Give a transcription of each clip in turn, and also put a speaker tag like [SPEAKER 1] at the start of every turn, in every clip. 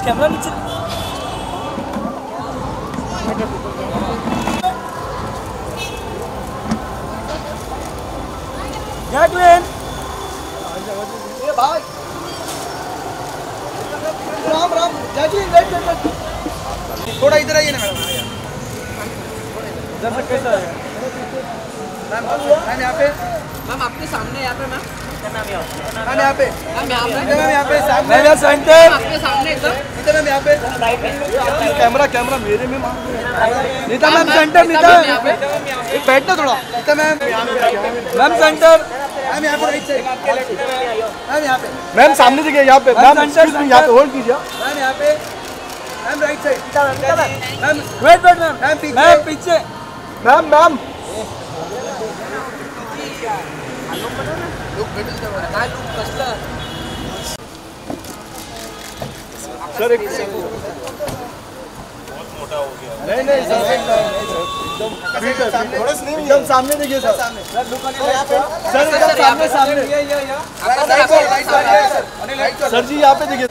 [SPEAKER 1] Camera नीचे
[SPEAKER 2] ये भाई राम राम जाजी वेट थोड़ा इधर आइए ना मैडम
[SPEAKER 1] इधर से कैसा है
[SPEAKER 2] मैम यहाँ पे
[SPEAKER 3] मैम आपके सामने यहाँ पे मैम
[SPEAKER 2] मैम यहाँ पे
[SPEAKER 3] मैम
[SPEAKER 2] यहाँ पे सामने
[SPEAKER 1] सेंटर
[SPEAKER 3] आपके सामने एकदम
[SPEAKER 2] नीता मैम यहाँ पे
[SPEAKER 1] कैमरा मेरे में नीता मैम सेंटर नीता बैठना थोड़ा
[SPEAKER 2] Neeta ma'am
[SPEAKER 1] ma'am centre
[SPEAKER 2] ma'am यहाँ पे राइट साइड मैम यहाँ पे
[SPEAKER 1] मैम सामने देखिए यहाँ पे मैम यहाँ पे होल्ड कीजिए
[SPEAKER 2] मैम यहाँ पे ma'am right side ma'am
[SPEAKER 1] wait ma'am
[SPEAKER 2] ma'am
[SPEAKER 1] पीछे मैम सर एक नहीं सर एकदम सामने देखिए सर सर एकदम सामने सर जी यहाँ पे देखिए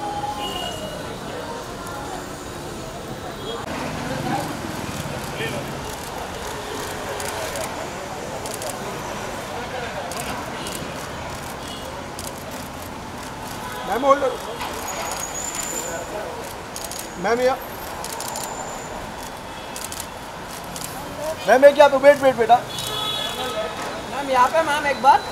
[SPEAKER 1] मैम होल्ड मैम मैम एक यहाँ पे वेट बेटा
[SPEAKER 3] मैम यहाँ पे मैम एक बार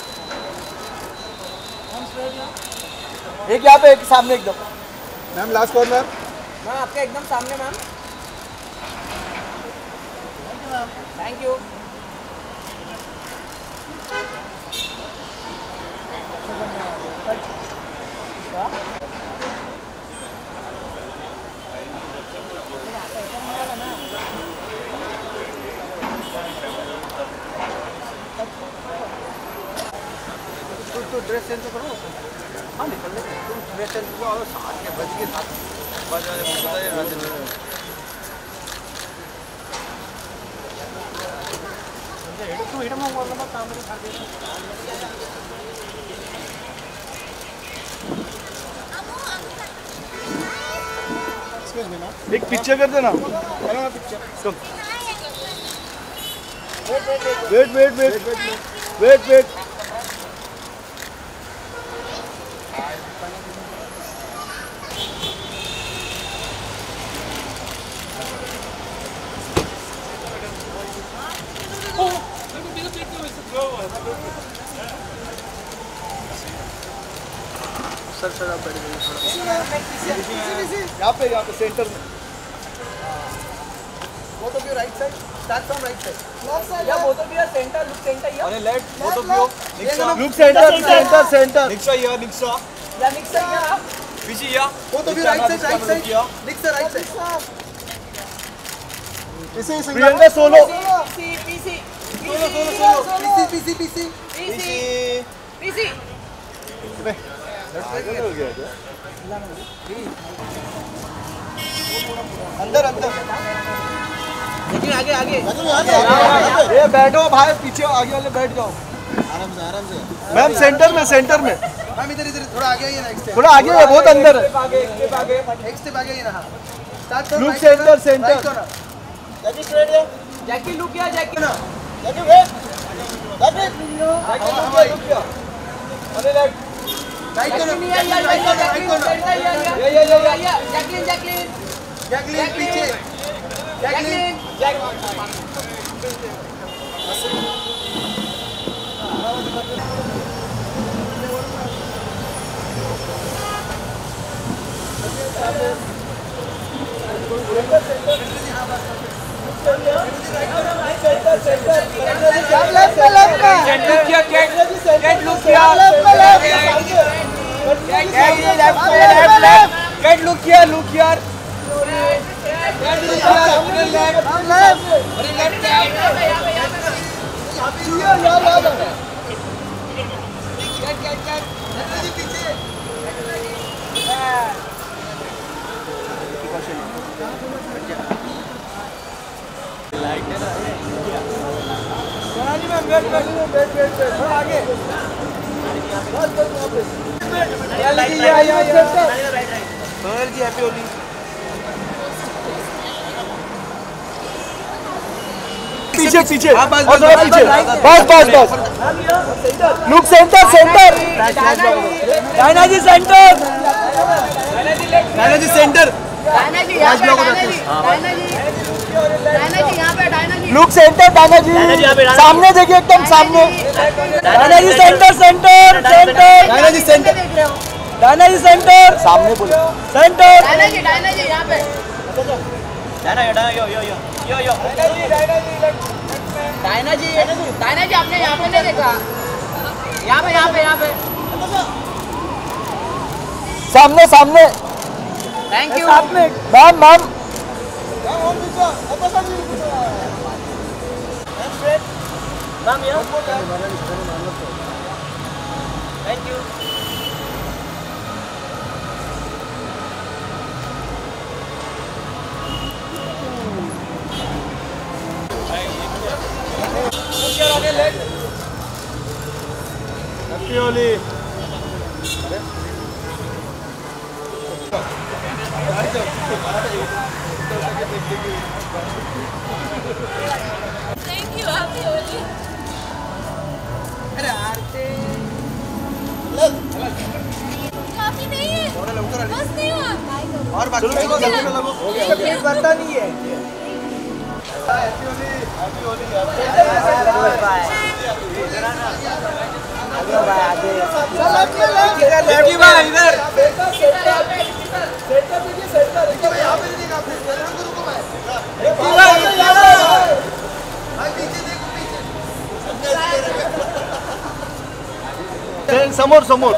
[SPEAKER 1] एक यहाँ पे एक सामने एकदम मैम लास्ट कॉर्नर
[SPEAKER 3] मैम आपके एकदम सामने मैम थैंक यू
[SPEAKER 2] तो ड्रेस चेंज तो करो हाँ निकल ले तुम ड्रेस चेंज करो और साथ के बज के साथ बजा
[SPEAKER 1] एक पिक्चर कर देना वेट
[SPEAKER 2] सर आप बैठ गए
[SPEAKER 1] यहाँ पे सेंटर में
[SPEAKER 2] both of you right side start from right side
[SPEAKER 3] या both of you are center look center here
[SPEAKER 1] अरे let both of you look center Niksha here Niksha
[SPEAKER 3] या निक्शा here
[SPEAKER 1] पीछे here
[SPEAKER 2] both of you right side Niksha right side
[SPEAKER 1] Priyanka solo
[SPEAKER 3] PC
[SPEAKER 2] अंदर
[SPEAKER 3] लेकिन आगे
[SPEAKER 1] ये बैठो भाई पीछे आगे वाले बैठ जाओ
[SPEAKER 2] आराम से
[SPEAKER 1] मैम सेंटर में
[SPEAKER 2] मैम इधर थोड़ा आगे आइए ना
[SPEAKER 1] थोड़ा आगे है बहुत अंदर है
[SPEAKER 2] एक स्टेप आगे आइए ना start from
[SPEAKER 1] look centre
[SPEAKER 3] Jackie look किया जैकी
[SPEAKER 2] ना
[SPEAKER 1] अरे लेट
[SPEAKER 2] राइट कॉर्नर जैकलिन पीछे जैकलिन
[SPEAKER 1] सोनल जी हैप्पी होली। पीछे पीछे और थोड़ा पीछे, बस बस बस। Look centre centre, Diana ji centre, Diana ji centre,
[SPEAKER 4] Diana ji यहाँ पे, Diana ji, Diana ji, Diana ji यहाँ पे, Diana ji.
[SPEAKER 1] Look centre, Diana ji सामने देखिए, एकदम सामने। Diana ji centre centre centre, Diana ji centre, Diana ji centre, सामने बोलो सेंटर।
[SPEAKER 4] डायना जी यहाँ पे।
[SPEAKER 3] डायना यो यो यो यो यो डायना जी आपने यहाँ पे नहीं देखा, यहाँ पे यहाँ पे यहाँ पे।
[SPEAKER 1] सामने सामने,
[SPEAKER 3] थैंक यू
[SPEAKER 1] सामने मैम मैम।
[SPEAKER 3] मैम यहाँ thank you.
[SPEAKER 1] Happy Holi.
[SPEAKER 4] Thank you, happy Holi. काफी नहीं है, बस नहीं हुआ।
[SPEAKER 1] और बाकी लगो हो गया पता नहीं है। Happy Holi, happy Holi, happy भाई इधर समोर समोर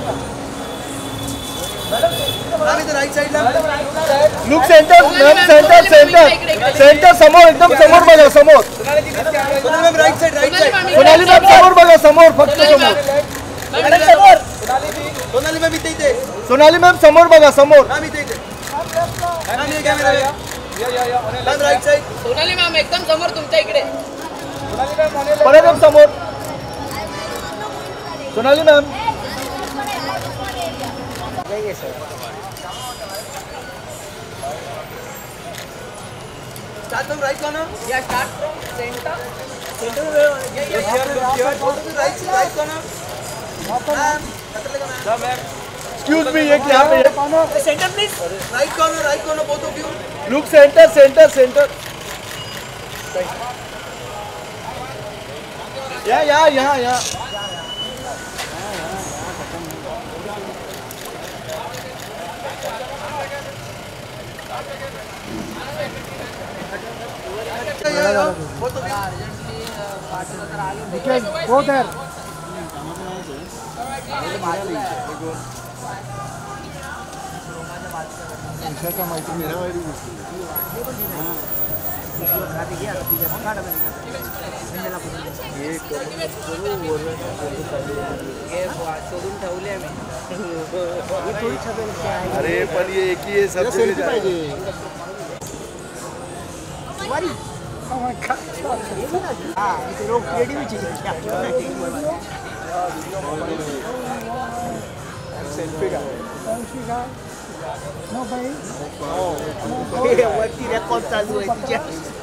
[SPEAKER 1] right side look centre centre centre centre समोर एकदम समोर बघा समोर राइट साइड सोनाली मॅम समोर बघा समोर फक्त समोर सोनाली मॅम इथे सोनाली मॅम समोर बघा समोर राइट साइड
[SPEAKER 3] सोनाली मॅम एकदम समोर तुमच्या इकडे
[SPEAKER 1] परत समोर Sonali ma'am start from right corner
[SPEAKER 3] या start from centre
[SPEAKER 1] right corner excuse me एक यहाँ पे
[SPEAKER 3] centre please
[SPEAKER 1] right corner both of you look centre centre centre या go there. अरे पण ये एक ही सब पाहिजे वरती रेकॉर्ड चालू आहे तिच्या